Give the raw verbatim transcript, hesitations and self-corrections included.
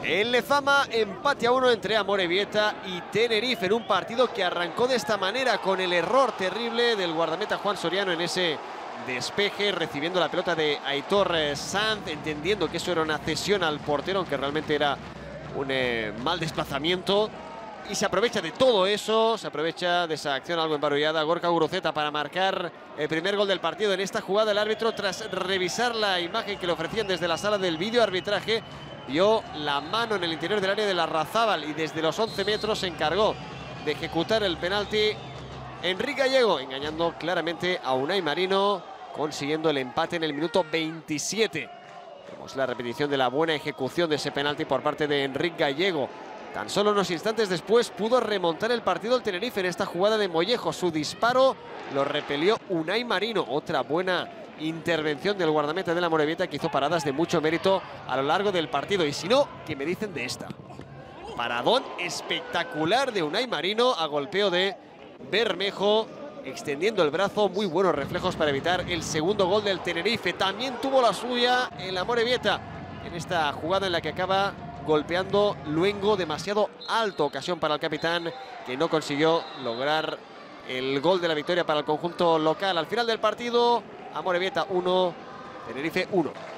En Lezama, empate a uno entre Amorebieta y Tenerife en un partido que arrancó de esta manera con el error terrible del guardameta Juan Soriano en ese despeje, recibiendo la pelota de Aitor Sanz, entendiendo que eso era una cesión al portero, aunque realmente era un eh, mal desplazamiento. Y se aprovecha de todo eso, se aprovecha de esa acción algo embarullada Gorka Guruceta para marcar el primer gol del partido. En esta jugada el árbitro, tras revisar la imagen que le ofrecían desde la sala del vídeo arbitraje, vio la mano en el interior del área de Larrazábal y desde los once metros se encargó de ejecutar el penalti Enric Gallego, engañando claramente a Unai Marino, consiguiendo el empate en el minuto veintisiete. Vemos la repetición de la buena ejecución de ese penalti por parte de Enric Gallego. Tan solo unos instantes después pudo remontar el partido el Tenerife en esta jugada de Mollejo. Su disparo lo repelió Unai Marino. Otra buena intervención del guardameta de la Amorebieta que hizo paradas de mucho mérito a lo largo del partido. Y si no, ¿qué me dicen de esta? Paradón espectacular de Unai Marino a golpeo de Bermejo, extendiendo el brazo. Muy buenos reflejos para evitar el segundo gol del Tenerife. También tuvo la suya el Amorebieta en esta jugada en la que acaba golpeando Luengo demasiado alto. Ocasión para el capitán, que no consiguió lograr el gol de la victoria para el conjunto local. Al final del partido, Amorebieta uno, Tenerife uno.